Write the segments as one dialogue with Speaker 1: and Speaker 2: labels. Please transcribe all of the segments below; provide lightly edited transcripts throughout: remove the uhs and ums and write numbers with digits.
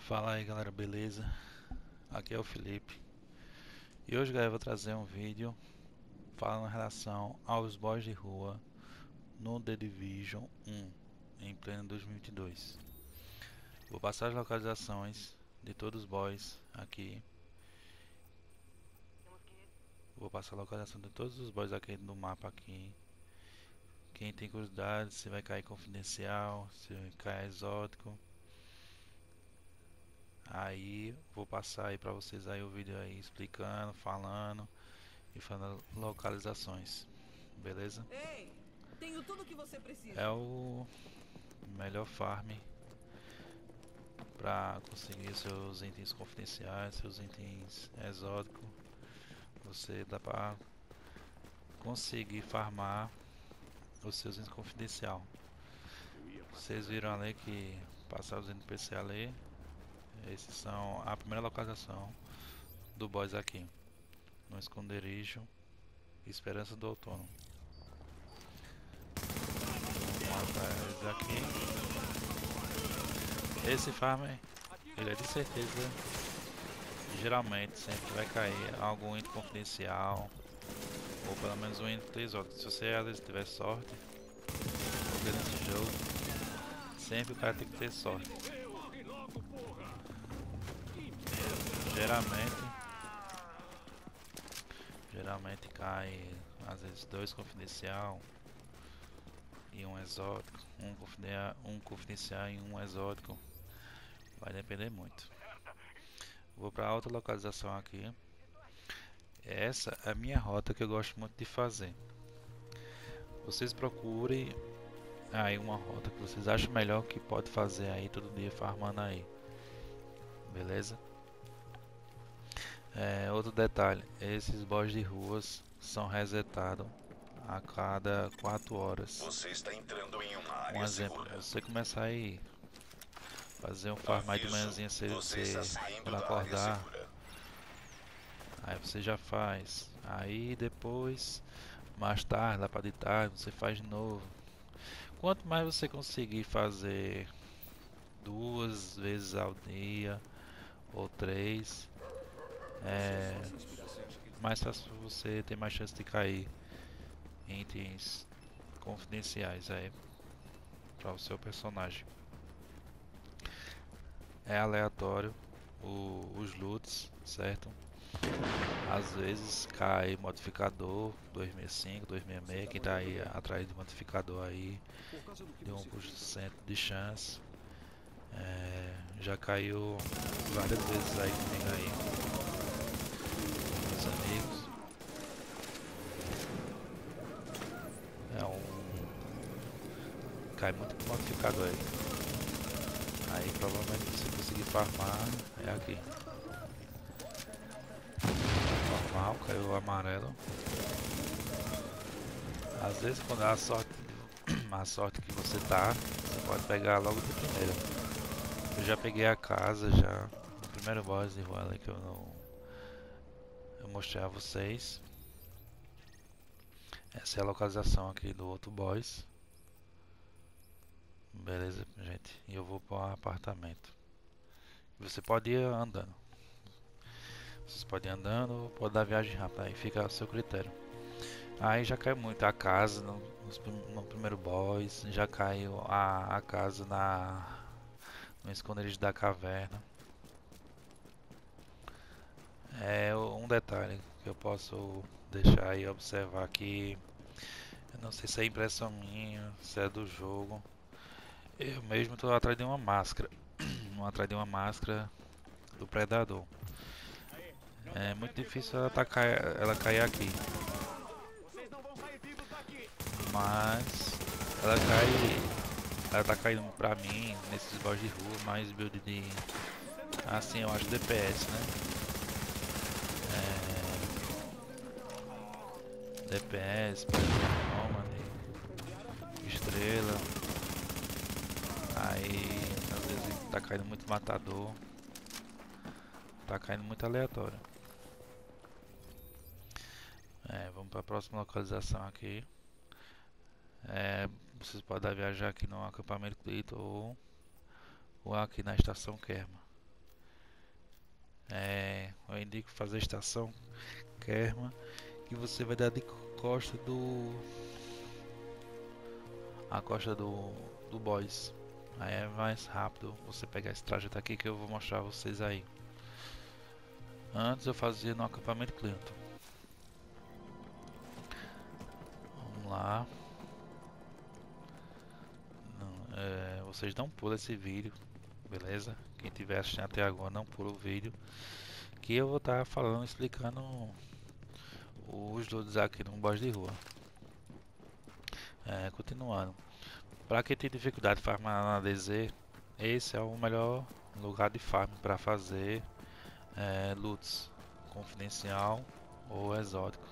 Speaker 1: Fala aí galera, beleza? Aqui é o Felipe e hoje galera eu vou trazer um vídeo falando em relação aos boss de rua no The Division 1 em pleno 2022. Vou passar as localizações de todos os boss aqui. Vou passar a localização de todos os boss aqui no mapa aqui. Quem tem curiosidade se vai cair confidencial, se vai cair exótico. Aí vou passar aí pra vocês aí o vídeo aí explicando, falando e falando localizações, beleza?
Speaker 2: Ei, tenho tudo o que você
Speaker 1: É
Speaker 2: precisa.
Speaker 1: o melhor farm para conseguir seus itens confidenciais, seus itens exóticos. Você dá para conseguir farmar os seus itens confidencial. Vocês viram ali que passaram os NPC ali. Esses são a primeira localização do boss aqui, no esconderijo Esperança do Outono. Vamos matar eles aqui. Esse farm, ele é de certeza, geralmente sempre vai cair algum item confidencial ou pelo menos um item exótico. Se você às vezes tiver sorte, porque nesse jogo sempre o cara tem que ter sorte. Geralmente, geralmente cai às vezes dois confidencial e um exótico, um confidencial e um exótico. Vai depender muito. Vou para outra localização aqui. Essa é a minha rota que eu gosto muito de fazer. Vocês procurem aí uma rota que vocês acham melhor que pode fazer aí todo dia farmando aí, beleza? Outro detalhe, esses boss de ruas são resetados a cada 4 horas.
Speaker 3: Você está entrando em uma
Speaker 1: Um
Speaker 3: área
Speaker 1: exemplo,
Speaker 3: segura.
Speaker 1: você começar aí fazer um farm aí de
Speaker 3: Aviso,
Speaker 1: manhãzinha cedo,
Speaker 3: você está
Speaker 1: você
Speaker 3: saindo
Speaker 1: quando
Speaker 3: da área
Speaker 1: acordar,
Speaker 3: segura.
Speaker 1: aí você já faz. Aí depois, mais tarde, lá para de tarde, você faz de novo. Quanto mais você conseguir fazer duas vezes ao dia ou três, é mais fácil você ter mais chance de cair em itens confidenciais aí para o seu personagem. É aleatório os loots, certo? Às vezes cai modificador 265, 266, quem tá aí atrás de modificador aí de 1% de chance. Já caiu várias vezes aí comigo aí, com meus amigos. É um. Cai muito modificador aí. Aí provavelmente se conseguir farmar é aqui. Normal, caiu o amarelo. Às vezes quando é a sorte que você tá, você pode pegar logo de primeira. Eu já peguei a casa já. O primeiro boss de rua ali que eu não. Eu mostrei a vocês. Essa é a localização aqui do outro boss. Beleza, gente. E eu vou para o apartamento. Você pode ir andando. Vocês podem ir andando ou pode dar viagem rápida. Aí fica a seu critério. Aí já caiu muito a casa no primeiro boss. Já caiu a casa no esconderijo da caverna. É um detalhe que eu posso deixar e observar aqui. Eu não sei se é impressão minha, se é do jogo. Eu mesmo estou atrás de uma máscara. Atrás de uma máscara do predador. É muito difícil ela cair aqui. Mas ela cai. Ela tá caindo pra mim nesses boss de rua, mais build de. Assim eu acho DPS, né? DPS, Nômade, Estrela. Aí às vezes tá caindo muito matador. Tá caindo muito aleatório. Vamos para a próxima localização aqui. Vocês podem viajar aqui no acampamento Clito ou aqui na estação Kerma. Eu indico fazer a estação Kerma, que você vai dar de costa a costa do boss. Aí é mais rápido você pegar esse trajeto aqui que eu vou mostrar a vocês aí. Antes eu fazia no acampamento Clinton. Vamos lá. Não, vocês não pulam esse vídeo, beleza? Quem tiver assistindo até agora não pula o vídeo, que eu vou estar falando, explicando os loads aqui no boss de rua. Continuando. Para quem tem dificuldade de farmar na DZ, esse é o melhor lugar de farm para fazer loots confidencial ou exótico.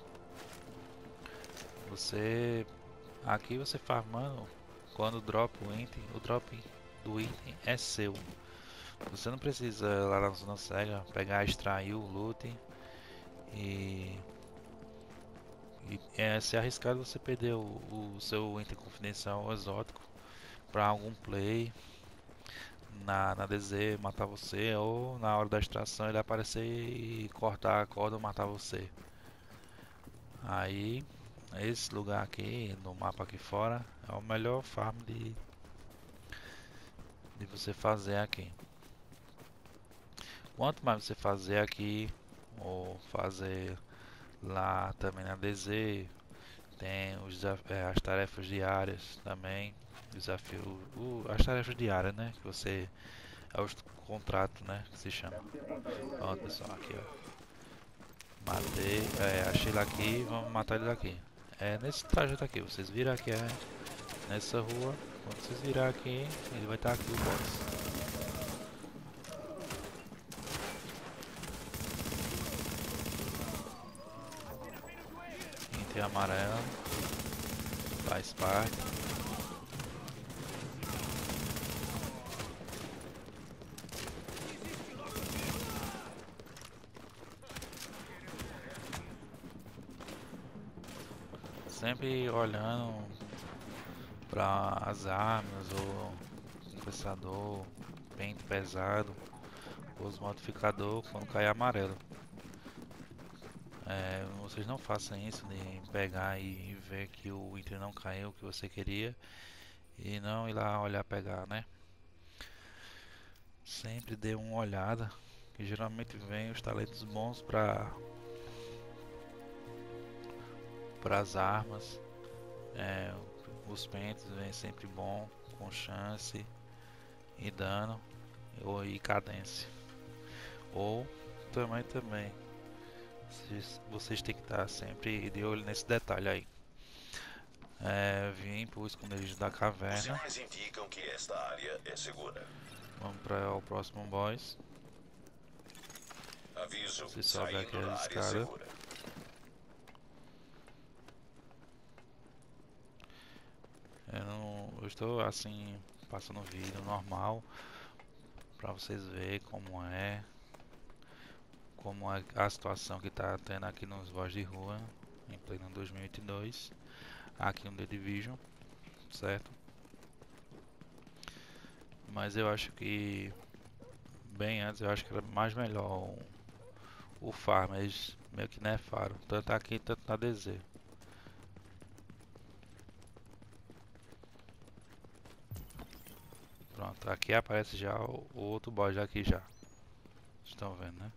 Speaker 1: Aqui você farmando, quando drop o item, o drop do item é seu. Você não precisa lá na zona cega pegar, extrair o loot e se arriscar você perder o seu item confidencial ou exótico para algum play na DZ matar você, ou na hora da extração ele aparecer e cortar a corda ou matar você. Aí esse lugar aqui no mapa aqui fora é o melhor farm de você fazer aqui. Quanto mais você fazer aqui ou fazer lá também na DZ, tem as tarefas diárias também, desafio, as tarefas diárias, né, que você é o contrato, né, que se chama. Pronto, pessoal, aqui ó, matei, achei ele aqui, vamos matar ele daqui. É nesse trajeto aqui, vocês viram aqui, nessa rua, quando vocês virar aqui, ele vai estar aqui o boss. Item amarelo, faz parte. Sempre olhando para as armas, o compressador, pente pesado, os modificador quando cai amarelo. Vocês não façam isso de pegar e ver que o item não caiu o que você queria e não ir lá olhar pegar, né? Sempre dê uma olhada, que geralmente vem os talentos bons para as armas. Os pentes vêm sempre bom, com chance e dano e cadência. Ou também vocês têm que estar sempre de olho nesse detalhe aí. Vim para o esconderijo da caverna. Os
Speaker 3: sinais indicam que esta área é segura.
Speaker 1: Vamos para o próximo boss.
Speaker 3: Aviso,
Speaker 1: você sobe aqui a escada.
Speaker 3: Segura.
Speaker 1: Eu estou assim passando o vídeo normal para vocês verem como é a situação que está tendo aqui nos boss de rua em pleno 2022 aqui no The Division, certo? Mas eu acho que bem antes eu acho que era mais melhor o farm, eles meio que nerfaram, tanto aqui tanto na DZ. Pronto, aqui aparece já o outro boss aqui já. Estão vendo, né?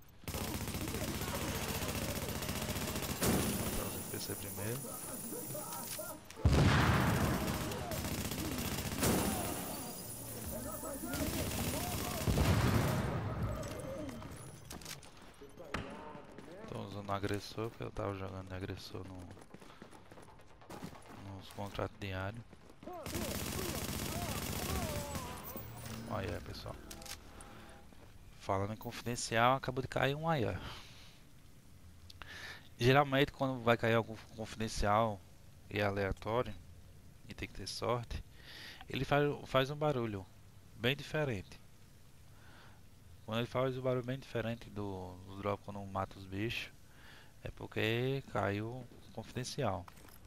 Speaker 1: Vou matar os NPC primeiro. Estou usando o agressor, porque eu estava jogando de agressor nos contratos diários. Olha aí, pessoal. Falando em confidencial, acabou de cair um aí, ó. Geralmente quando vai cair algum confidencial e aleatório e tem que ter sorte, ele faz um barulho bem diferente. Quando ele faz um barulho bem diferente do drop quando mata os bichos, é porque caiu confidencial.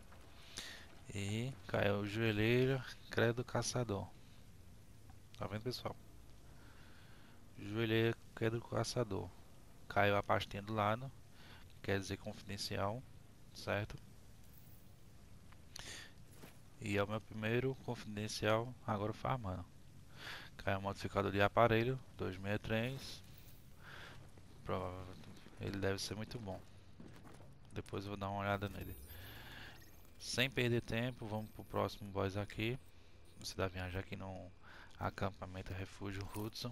Speaker 1: E caiu o joelheiro, credo caçador. Tá vendo, pessoal? Joelheiro, credo caçador. caiu a pastinha do lado, quer dizer confidencial, certo? E é o meu primeiro confidencial agora farmando. Caiu o modificador de aparelho 263. Ele deve ser muito bom. Depois eu vou dar uma olhada nele. Sem perder tempo, vamos pro próximo boss aqui. Você deve viajar aqui no acampamento Refúgio Hudson.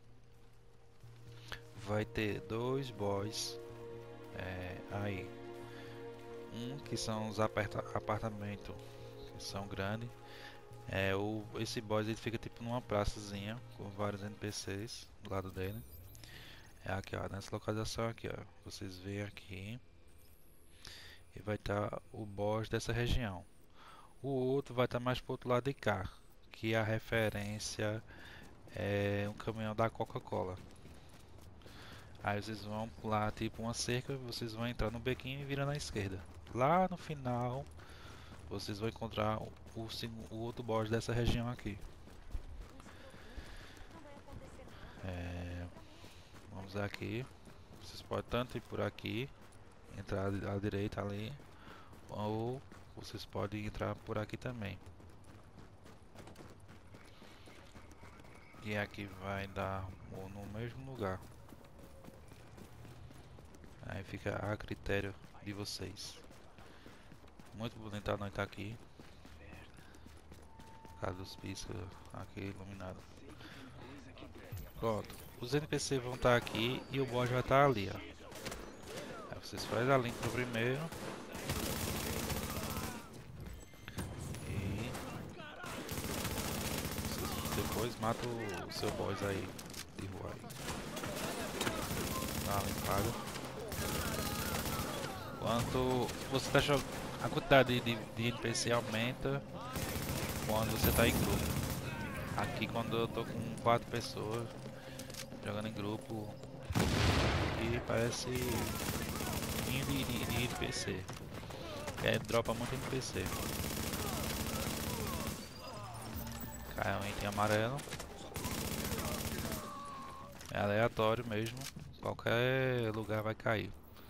Speaker 1: Vai ter dois boss aí. Um que são os apartamentos que são grandes. Esse boss ele fica tipo numa praçazinha com vários NPCs do lado dele. É aqui, ó, nessa localização aqui, ó. Vocês veem aqui. E vai estar o boss dessa região. O outro vai estar mais pro outro lado de cá, que a referência é um caminhão da Coca-Cola. Aí vocês vão pular tipo uma cerca, vocês vão entrar no bequinho e virar na esquerda. Lá no final, vocês vão encontrar o outro boss dessa região aqui. Vamos aqui. Vocês podem tanto ir por aqui, entrar à direita ali, ou vocês podem entrar por aqui também. E aqui vai dar no mesmo lugar. Aí fica a critério de vocês. Muito bonita a noite aqui. Casa dos piscas aqui iluminado. Pronto. Os NPC vão estar aqui e o boss vai estar ali, ó. Aí vocês fazem a link pro primeiro. E vocês depois matam o seu boss aí de rua aí. Dá uma limpada. Quanto você tá jogando, a quantidade de NPC aumenta quando você tá em grupo. Aqui quando eu tô com 4 pessoas jogando em grupo e parece de NPC. Dropa muito NPC. Cai um item amarelo. É aleatório mesmo. Qualquer lugar vai cair.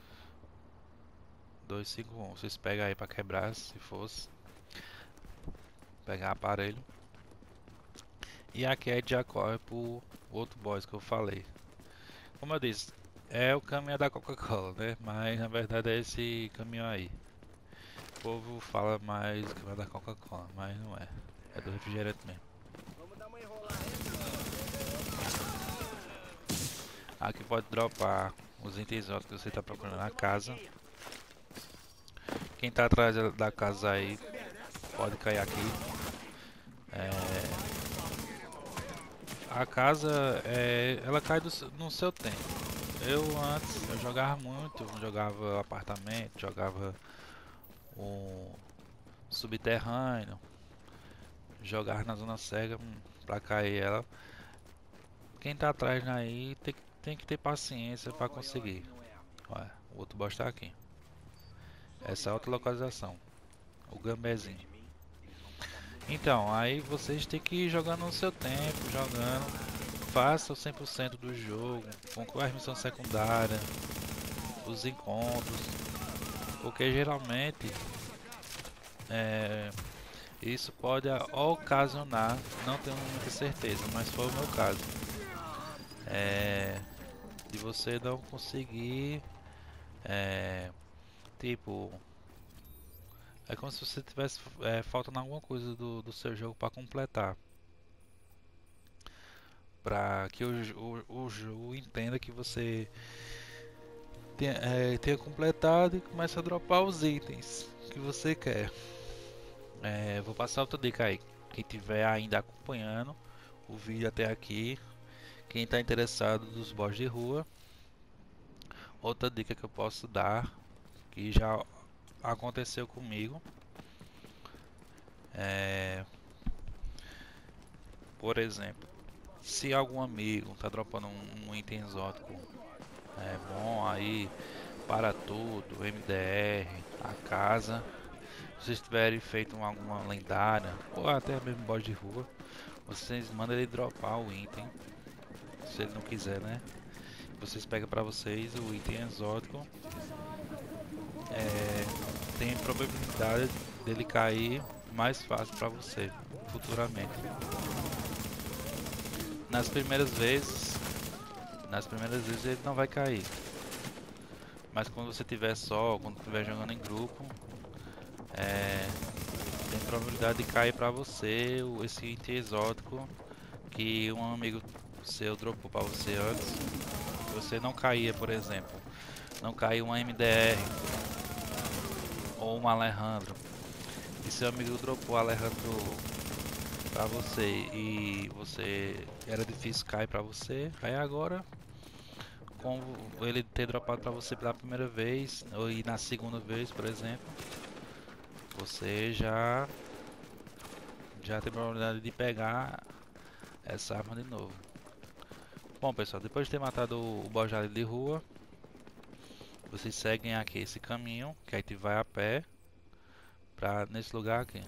Speaker 1: 251. Vocês pegam aí pra quebrar se fosse. Pegar aparelho. E aqui a gente já corre pro outro boss que eu falei. Como eu disse, é o caminhão da Coca-Cola, né? Mas na verdade é esse caminhão aí. O povo fala mais caminhão da Coca-Cola, mas não é. É do refrigerante mesmo. Aqui pode dropar os itens que você está procurando na casa. Quem tá atrás da casa aí pode cair aqui. A casa ela cai no seu tempo. Antes eu jogava muito, jogava apartamento, jogava um subterrâneo, jogava na zona cega pra cair ela. Quem tá atrás aí tem que ter paciência pra conseguir. Olha, o outro boss tá aqui. Essa é outra localização, o Gambezinho. Então, aí vocês têm que ir jogando no seu tempo, faça o 100% do jogo, conclua as missões secundárias, os encontros, porque geralmente isso pode ocasionar, não tenho muita certeza, mas foi o meu caso, de você não conseguir, tipo, é como se você tivesse faltando alguma coisa do seu jogo para completar. Para que o jogo entenda que você tenha completado e comece a dropar os itens que você quer. Vou passar outra dica aí. Quem estiver ainda acompanhando o vídeo até aqui, quem está interessado dos boss de rua, outra dica que eu posso dar, que já aconteceu comigo, por exemplo, se algum amigo tá dropando um item exótico bom aí para tudo, MDR, a casa, se vocês tiverem feito alguma lendária ou até mesmo boss de rua, vocês mandam ele dropar o item, se ele não quiser, né? vocês pegam pra vocês o item exótico. Tem probabilidade dele cair mais fácil pra você futuramente. Nas primeiras vezes ele não vai cair. Mas quando você tiver só, quando estiver jogando em grupo, tem probabilidade de cair pra você esse item exótico que um amigo seu dropou pra você antes. Você não caía, por exemplo, não caiu uma MDR ou um Alejandro. E seu amigo dropou Alejandro pra você e era difícil cair pra você. Aí agora, com ele ter dropado pra você pela primeira vez ou e na segunda vez, por exemplo, você já tem probabilidade de pegar essa arma de novo. Bom, pessoal, depois de ter matado o boss de rua, vocês seguem aqui esse caminho, que aí te vai a pé pra nesse lugar aqui.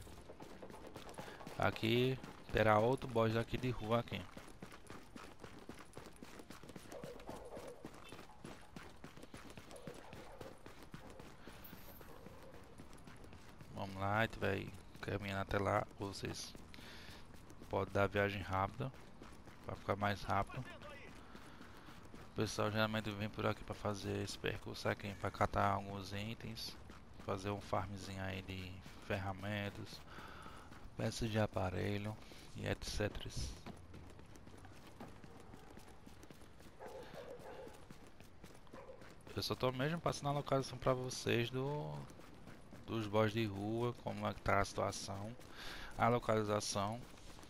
Speaker 1: Aqui terá outro boss aqui de rua aqui. Vamos lá, a gente vai caminhando até lá. Vocês podem dar a viagem rápida para ficar mais rápido. O pessoal geralmente vem por aqui para fazer esse percurso aqui, para catar alguns itens, fazer um farmzinho aí de ferramentas, peças de aparelho e etc. Eu só tô mesmo passando a localização para vocês dos boss de rua, como é que tá a situação, a localização.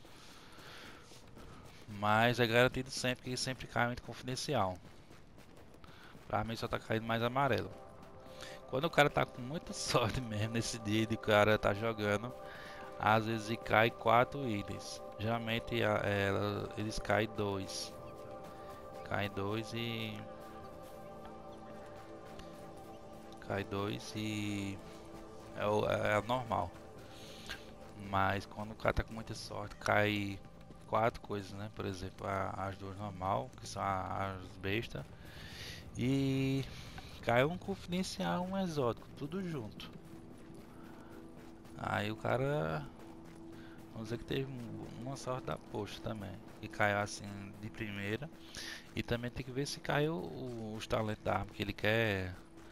Speaker 1: Mas é garantido sempre que sempre cai muito confidencial. Pra mim só tá caindo mais amarelo. Quando o cara tá com muita sorte mesmo nesse dia de o cara tá jogando, às vezes cai 4 itens. Geralmente eles caem 2. Cai 2 e. Cai 2 e. É o normal. Mas quando o cara tá com muita sorte, cai 4 coisas, né? Por exemplo, as duas normal, que são as bestas. E cai um confidencial, um exótico, tudo junto. Aí o cara, vamos dizer que teve uma sorte da poxa também. E caiu assim de primeira. E também tem que ver se caiu os talentos da arma que ele quer.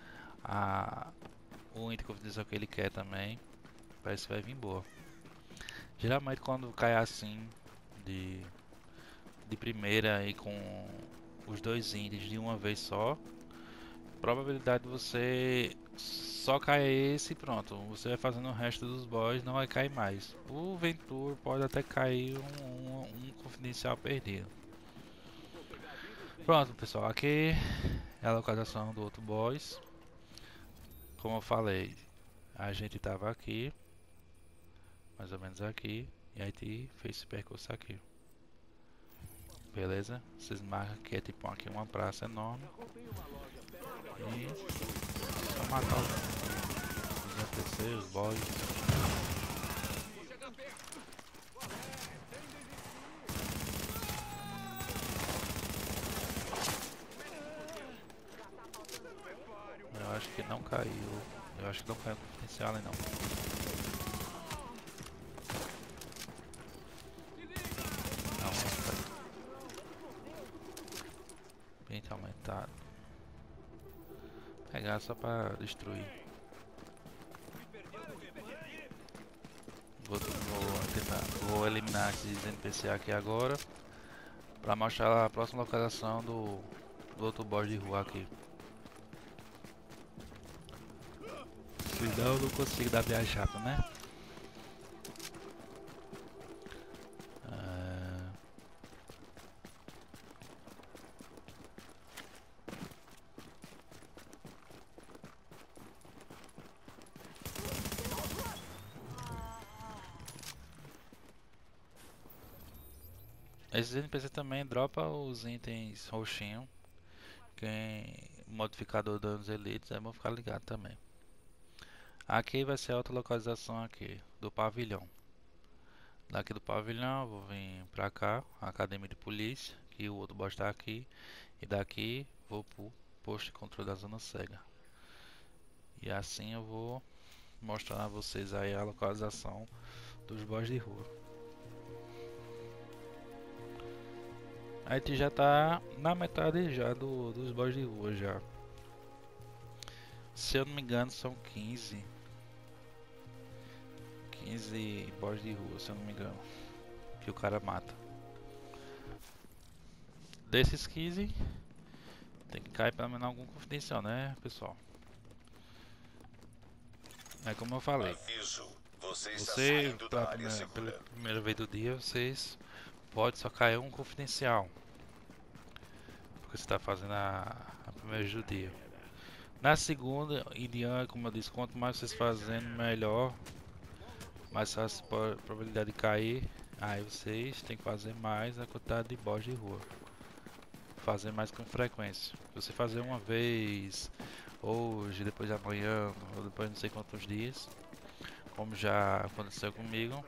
Speaker 1: O item confidencial que ele quer também. Parece que vai vir boa. Geralmente quando cai assim de, de primeira e com os dois itens de uma vez só, probabilidade de você só cair esse e pronto. Você vai fazendo o resto dos boss, não vai cair mais. O Ventura pode até cair um confidencial perdido. Pronto, pessoal, aqui é a localização do outro boss. Como eu falei, a gente tava aqui, mais ou menos aqui, e a gente fez esse percurso aqui. Beleza? Vocês marcam que é tipo aqui uma praça enorme. E só matar os NPCs, os boys. Eu acho que não caiu. Eu acho que não caiu com potencial ali não. Não, não caiu. Bem aumentado. Pegar só pra destruir. Vou eliminar esses NPC aqui agora. Pra mostrar a próxima localização do outro boss de rua aqui. Senão eu não consigo dar viagem rápida, né? Esses NPC também dropa os itens roxinho. Quem modificador danos elites é bom ficar ligado também. Aqui vai ser a outra localização aqui do pavilhão. Daqui do pavilhão eu vou vir pra cá, a academia de polícia, que o outro boss tá aqui. E daqui vou pro posto de controle da zona cega. E assim eu vou mostrar a vocês aí a localização dos boys de rua. A gente já tá na metade já dos boys de rua já. Se eu não me engano são 15 boys de rua, se eu não me engano, que o cara mata. Desses 15 tem que cair pelo menos algum confidencial, né, pessoal? É como eu falei.
Speaker 3: Aviso. Você está
Speaker 1: Você,
Speaker 3: saindo da área
Speaker 1: pela
Speaker 3: segura.
Speaker 1: primeira vez do dia, vocês pode só cair um confidencial. Porque você está fazendo a primeira vez do dia. Na segunda, em diante, como eu disse, quanto mais vocês fazendo, melhor. Mais fácil a probabilidade de cair. Aí vocês têm que fazer mais a quantidade de boss de rua. Fazer mais com frequência. Se você fazer uma vez, hoje, depois de amanhã, ou depois de não sei quantos dias, como já aconteceu comigo,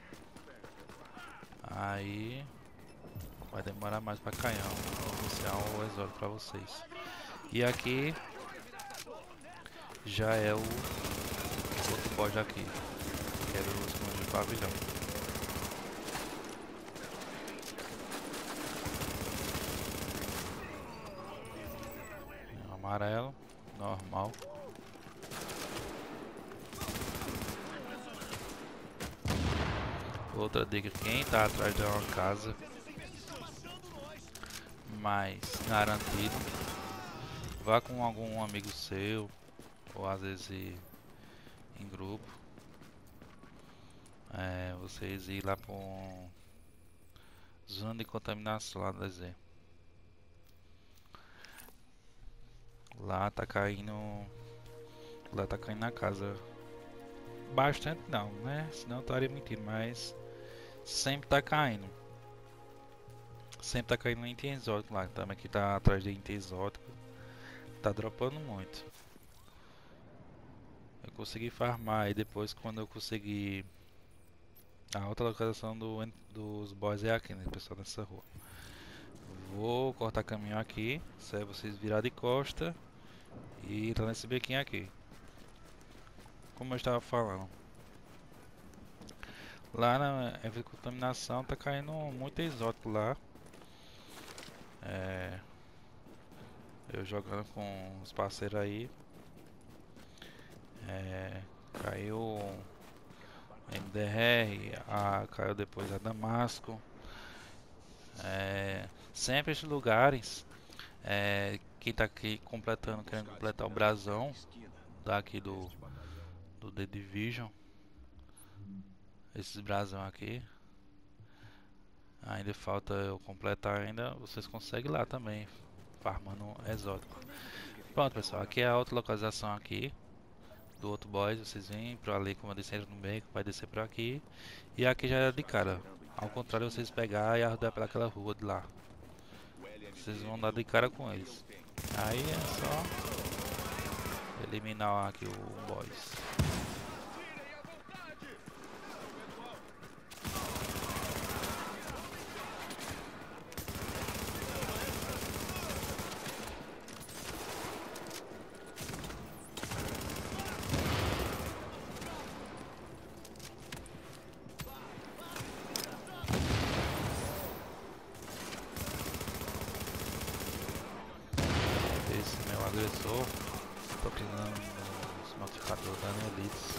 Speaker 1: aí vai demorar mais para cair um inicial ou exótico para vocês. E aqui já é o outro boss aqui, que era o escondido de pavilhão. Amarelo, normal. Outra dica, quem tá atrás de uma casa mais garantido, vá com algum amigo seu, ou às vezes em grupo. Vocês ir lá para zona de contaminação lá do deserto. Lá tá caindo na casa bastante, não, né? Senão eu estaria mentindo, mas sempre tá caindo. Sempre tá caindo em item exótico lá. Também que tá atrás de item exótico. Tá dropando muito. Eu consegui farmar e depois quando eu consegui a outra localização dos boys é aqui, né, pessoal, nessa rua. Vou cortar caminho aqui, se vocês virar de costa e entrar nesse bequinho aqui. Como eu estava falando, lá na contaminação tá caindo muito exótico lá. Eu jogando com os parceiros aí, caiu MDR, caiu depois a Damasco. Sempre esses lugares, quem tá aqui querendo completar o brasão daqui do The Division, esses brasão aqui, ainda falta eu completar ainda, vocês conseguem lá também, farmando exótico. Pronto pessoal, aqui é a outra localização aqui do outro boys, vocês vêm por ali, como eu disse, entra no beco, vai descer por aqui, e aqui já é de cara, ao contrário vocês pegar e arrudar pelaquela rua de lá, vocês vão dar de cara com eles. Aí é só eliminar aqui o boys. Esse meu agressor, tô precisando dos modificadores da Elites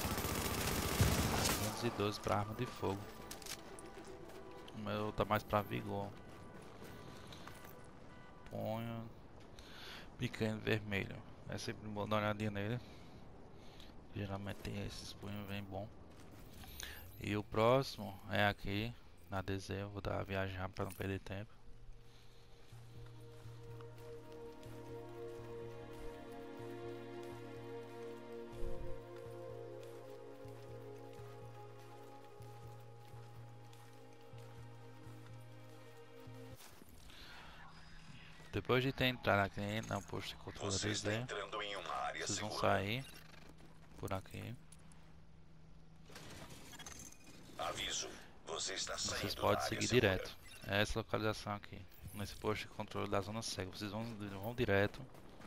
Speaker 1: 512 para arma de fogo. O meu tá mais pra vigor. Punho pequeno vermelho. É sempre bom dar uma olhadinha nele. Geralmente tem esses punhos bem bom. E o próximo é aqui na DZ. Vou dar a viagem rápida para não perder tempo. Depois de ter entrado aqui no posto de controle da
Speaker 3: Você está
Speaker 1: DZ,
Speaker 3: entrando em uma área
Speaker 1: vocês vão
Speaker 3: segura.
Speaker 1: sair por aqui.
Speaker 3: Aviso. Você está
Speaker 1: Vocês
Speaker 3: saindo da
Speaker 1: podem
Speaker 3: área
Speaker 1: seguir
Speaker 3: segura.
Speaker 1: direto. É essa localização aqui, nesse posto de controle da zona cega. Vocês vão direto.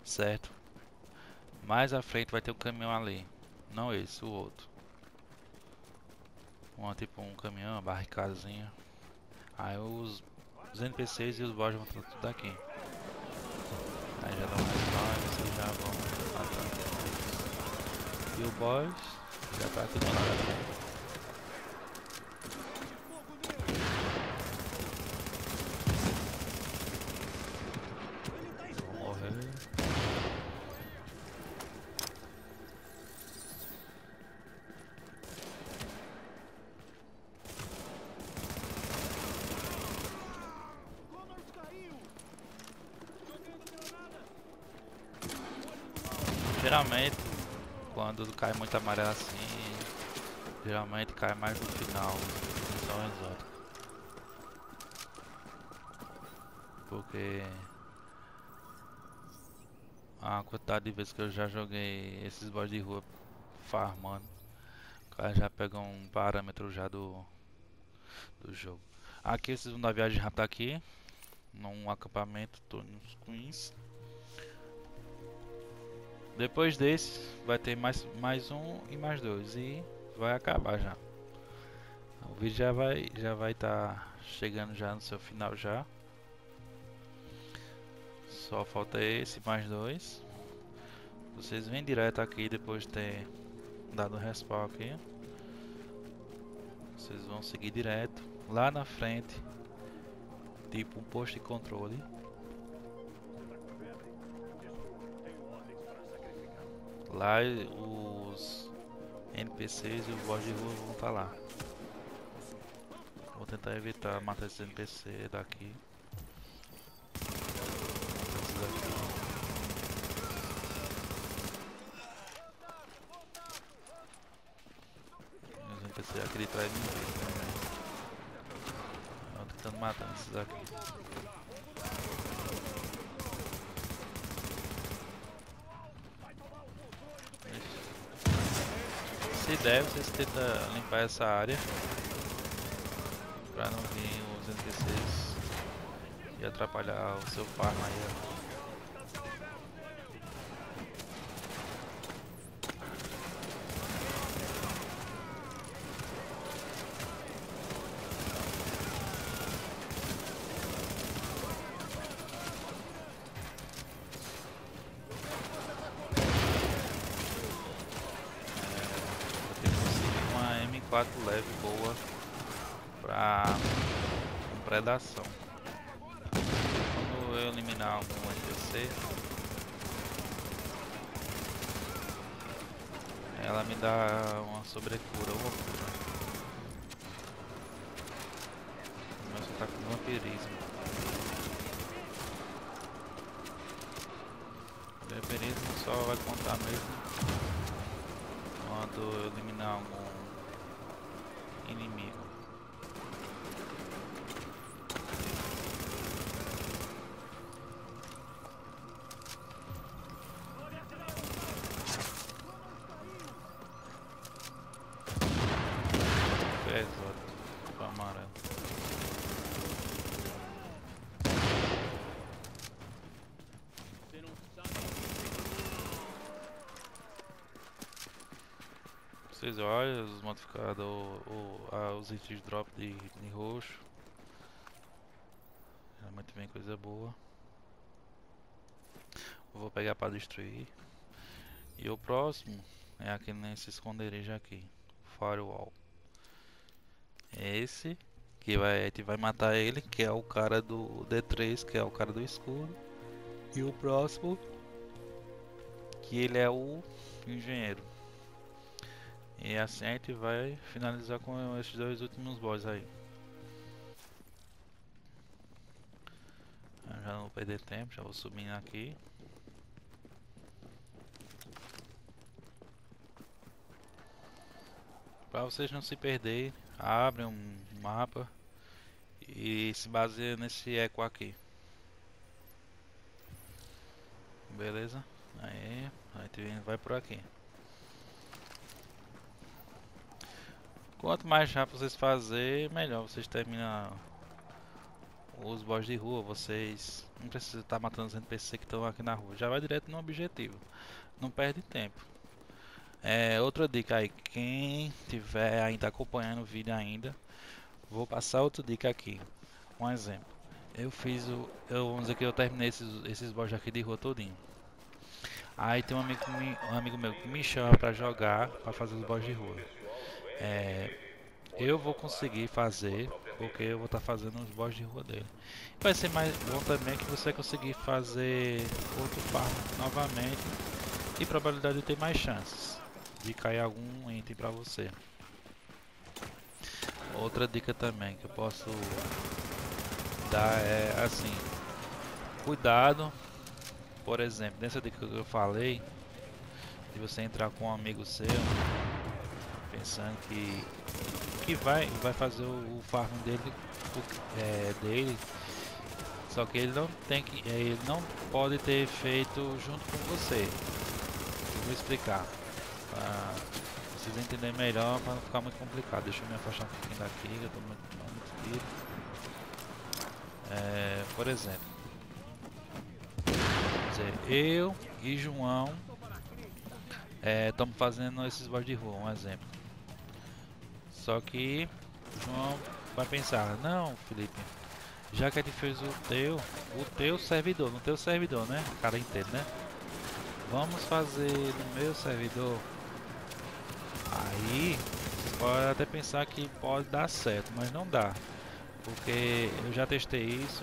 Speaker 1: certo? Mais à frente vai ter um caminhão ali. Não esse, o outro. Tipo um caminhão, uma barricadazinha. Aí os NPCs e os boss vão estar tudo aqui. Aí já dá um respawn e vocês já vão matando eles. E o boss já tá aqui do lado. Vou morrer. Geralmente, quando cai muito amarelo assim, geralmente cai mais no final, missão exótica. Porque a quantidade de vezes que eu já joguei esses boss de rua farmando, o cara já pega um parâmetro já do jogo. Aqui vocês vão dar viagem rápida aqui, num acampamento, tô nos Queens. Depois desse vai ter mais um e mais dois e vai acabar já. O vídeo já vai estar chegando já no seu final já. Só falta esse mais dois. Vocês vêm direto aqui depois de ter dado o respawn aqui. Vocês vão seguir direto lá na frente, tipo um posto de controle. Lá os NPCs e os boss de rua vão estar lá. Vou tentar evitar matar esses NPC daqui. Esses daqui. Os NPC aqui de trás não vejo também. Eu tô tentando matar esses daqui. Se der, vocês tentam limpar essa área pra não vir os NPCs e atrapalhar o seu farm aí. M4 leve boa pra predação. Quando eu eliminar algum NPC, ela me dá uma sobrecura, uma cura. Mas você tá com vampirismo. O vampirismo só vai contar mesmo quando eu eliminar algum inimigo. É exótico, amarelo. Vocês olham os modificados, os itens de drop de roxo. Realmente vem coisa boa. Eu vou pegar para destruir. E o próximo é aqui nesse esconderijo aqui, Firewall. Esse que a gente vai matar ele, que é o cara do D3, que é o cara do escudo. E o próximo, que ele é o engenheiro. E assim a gente vai finalizar com esses dois últimos boss aí. Eu já não vou perder tempo, já vou subindo aqui. Para vocês não se perderem, abrem um mapa e se baseia nesse eco aqui. Beleza? Aí a gente vai por aqui. Quanto mais rápido vocês fazerem, melhor vocês terminam os boss de rua, vocês não precisam estar matando os NPC que estão aqui na rua. Já vai direto no objetivo. Não perde tempo. Outra dica aí, quem tiver ainda acompanhando o vídeo ainda, vou passar outra dica aqui. Um exemplo. Vamos dizer que eu terminei esses boss aqui de rua todinho. Aí tem um amigo meu que me chama pra jogar, pra fazer os boss de rua. Eu vou conseguir fazer, porque eu vou estar fazendo os boss de rua dele. Vai ser mais bom também que você conseguir fazer outro farm novamente e probabilidade de ter mais chances de cair algum item pra você. Outra dica também que eu posso dar é assim, cuidado, por exemplo, nessa dica que eu falei, de você entrar com um amigo seu, pensando que vai fazer o farm dele, só que ele não pode ter feito junto com você. Eu vou explicar para vocês entenderem melhor, para não ficar muito complicado. Deixa eu me afastar um pouquinho daqui, que eu tô muito tiro. Por exemplo, vamos dizer, eu e João estamos fazendo esses boss de rua, um exemplo. Só que o João vai pensar, não, Felipe, já que a gente fez o teu servidor, no teu servidor, né? O cara entende, né? Vamos fazer no meu servidor. Aí vocês podem até pensar que pode dar certo, mas não dá, porque eu já testei isso.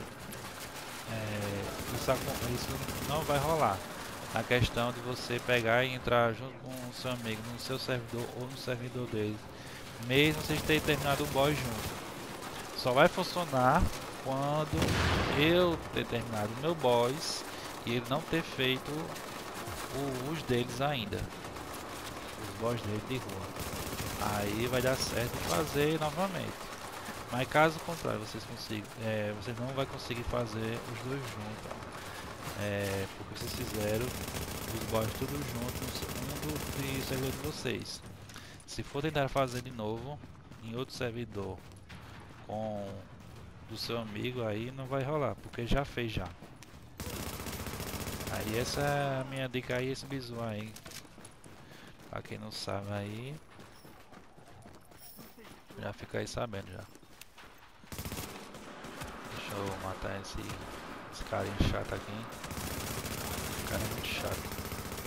Speaker 1: Isso não vai rolar. A questão de você pegar e entrar junto com o seu amigo no seu servidor ou no servidor dele, mesmo vocês terem terminado o boss junto, só vai funcionar quando eu ter terminado o meu boss e ele não ter feito os deles ainda, os boss dele de rua. Aí vai dar certo fazer novamente. Mas caso contrário, vocês não vai conseguir fazer os dois juntos, porque vocês fizeram os boss tudo juntos no mundo de servidor de vocês. Se for tentar fazer de novo em outro servidor com do seu amigo, aí não vai rolar, porque já fez já. Aí essa é a minha dica aí, esse bizu aí. Pra quem não sabe aí, já fica aí sabendo já. Deixa eu matar esse carinha chato aqui. Esse cara é muito chato.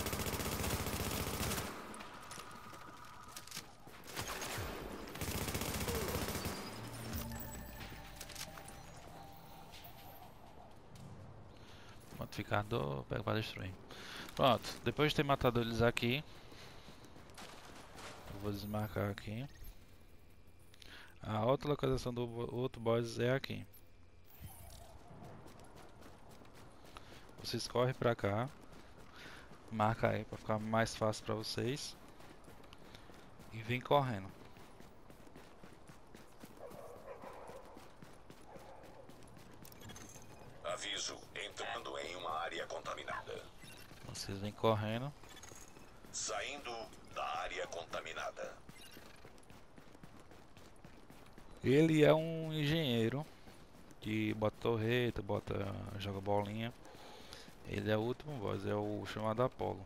Speaker 1: Modificador, pega para destruir. Pronto, depois de ter matado eles aqui, eu vou desmarcar aqui. A outra localização do outro boss é aqui. Vocês correm pra cá, marca aí para ficar mais fácil para vocês e vem correndo.
Speaker 3: Aviso, entrando em uma área contaminada.
Speaker 1: Vocês vêm correndo.
Speaker 3: Saindo da área contaminada.
Speaker 1: Ele é um engenheiro que bota torreta, joga bolinha. Ele é o último boss, é o chamado Apollo.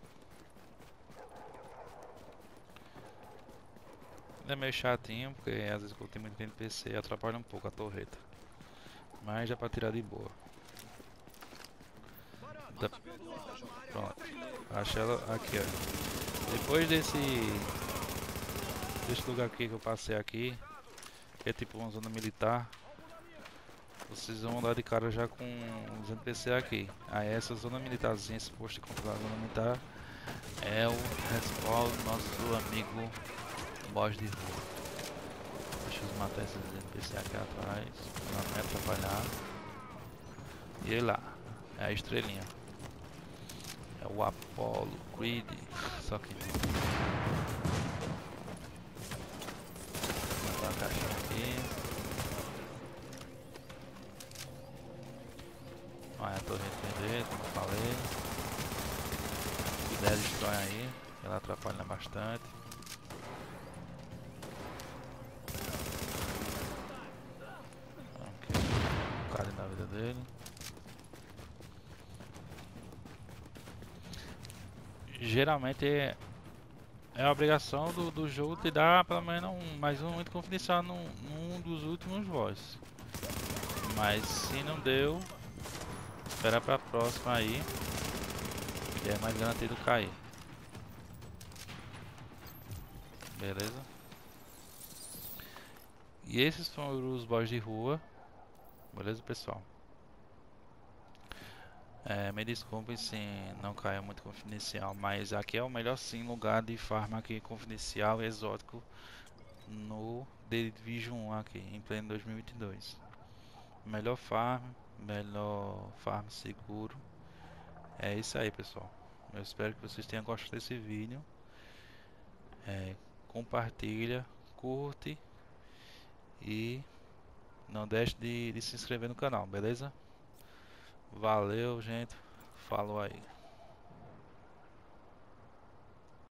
Speaker 1: Ele é meio chatinho, porque às vezes quando tem muito NPC atrapalha um pouco a torreta. Mas dá pra tirar de boa. Pronto, achei ela aqui, ó. Depois desse lugar aqui que eu passei aqui, que é tipo uma zona militar, vocês vão dar de cara já com os NPC aqui. Aí essa zona militarzinha, esse posto de controlar a zona militar, é o respawn do nosso amigo boss de rua. Deixa eu matar esses NPC aqui atrás, pra não me atrapalhar. E aí lá, é a estrelinha. É o Apollo Creed, só que não. Vou botar a caixa aqui. Olha a torre dele, como eu falei. Se der, destrói aí, ela atrapalha bastante. Ok, um cara na vida geralmente é a obrigação do jogo te dar pelo menos mais um item confidencial num dos últimos boss. Mas se não deu, espera pra próxima aí, que é mais garantido cair. Beleza? E esses foram os boss de rua. Beleza, pessoal? Me desculpem se não caiu muito confidencial, mas aqui é o melhor sim lugar de farm aqui confidencial e exótico no The Division 1 aqui em pleno 2022. Melhor farm seguro. É isso aí, pessoal. Eu espero que vocês tenham gostado desse vídeo. Compartilha, curte e não deixe de se inscrever no canal, beleza? Valeu, gente. Falou aí.